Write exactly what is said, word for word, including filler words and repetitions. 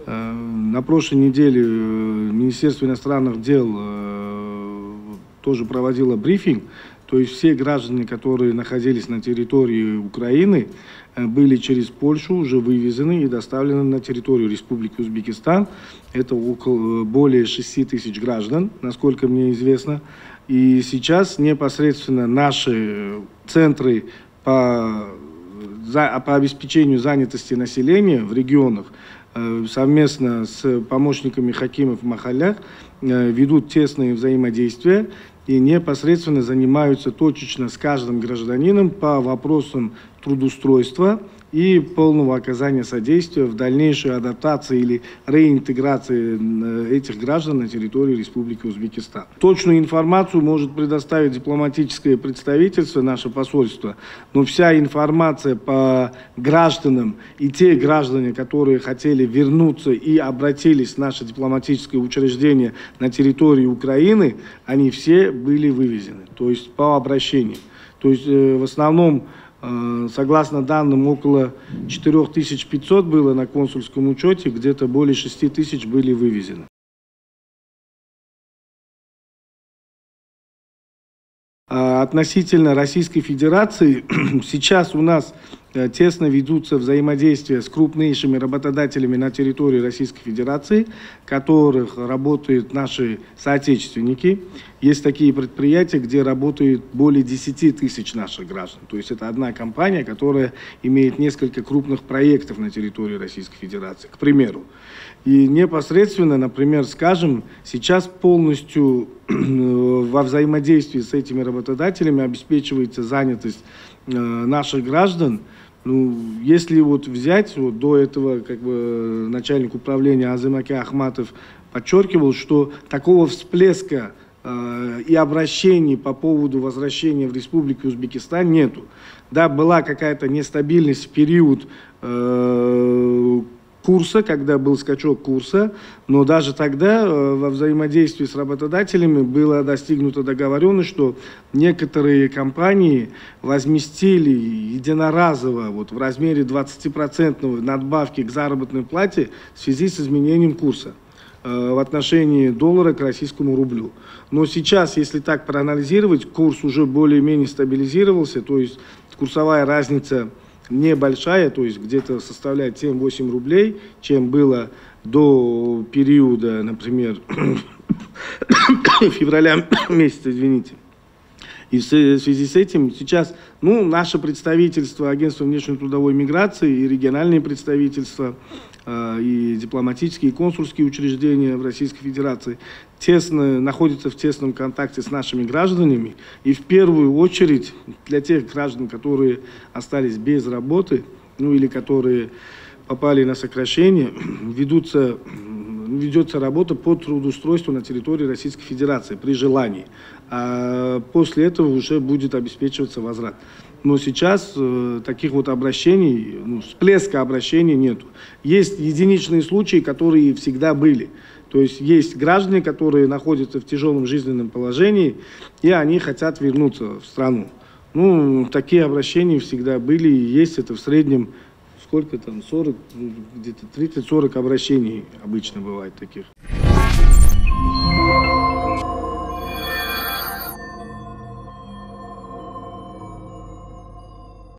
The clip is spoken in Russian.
На прошлой неделе Министерство иностранных дел тоже проводило брифинг. То есть все граждане, которые находились на территории Украины, были через Польшу уже вывезены и доставлены на территорию Республики Узбекистан. Это около более шести тысяч граждан, насколько мне известно. И сейчас непосредственно наши центры по, за, по обеспечению занятости населения в регионах совместно с помощниками хакимов в махаллях ведут тесные взаимодействия и непосредственно занимаются точечно с каждым гражданином по вопросам трудоустройства и полного оказания содействия в дальнейшей адаптации или реинтеграции этих граждан на территории Республики Узбекистан. Точную информацию может предоставить дипломатическое представительство, наше посольство, но вся информация по гражданам и те граждане, которые хотели вернуться и обратились в наше дипломатическое учреждение на территории Украины, они все были вывезены, то есть по обращению. То есть э, в основном, согласно данным, около четырёх тысяч пятисот было на консульском учете, где-то более шести тысяч были вывезены. Относительно Российской Федерации, сейчас у нас тесно ведутся взаимодействия с крупнейшими работодателями на территории Российской Федерации, в которых работают наши соотечественники. Есть такие предприятия, где работает более десяти тысяч наших граждан. То есть это одна компания, которая имеет несколько крупных проектов на территории Российской Федерации, к примеру. И непосредственно, например, скажем, сейчас полностью во взаимодействии с этими работодателями обеспечивается занятость наших граждан. Ну, если вот взять, вот до этого как бы начальник управления Азымаки Ахматов подчеркивал, что такого всплеска э, и обращений по поводу возвращения в Республику Узбекистан нету. Да, была какая-то нестабильность в период э, курса, когда был скачок курса, но даже тогда э, во взаимодействии с работодателями была достигнута договоренность, что некоторые компании возместили единоразово вот, в размере двадцати процентов надбавки к заработной плате в связи с изменением курса э, в отношении доллара к российскому рублю. Но сейчас, если так проанализировать, курс уже более-менее стабилизировался, то есть курсовая разница небольшая, то есть где-то составляет семь-восемь рублей, чем было до периода, например, февраля месяца, извините. И в связи с этим сейчас, ну, наше представительство, агентство внешней трудовой миграции и региональные представительства, э, и дипломатические, и консульские учреждения в Российской Федерации тесно, находятся в тесном контакте с нашими гражданами. И в первую очередь для тех граждан, которые остались без работы, ну или которые попали на сокращение, ведутся, ведется работа по трудоустройству на территории Российской Федерации при желании. А после этого уже будет обеспечиваться возврат. Но сейчас э, таких вот обращений, ну, всплеска обращений нету. Есть единичные случаи, которые всегда были. То есть есть граждане, которые находятся в тяжелом жизненном положении, и они хотят вернуться в страну. Ну, такие обращения всегда были и есть. Это в среднем, сколько там, сорок, где-то тридцать-сорок обращений обычно бывает таких.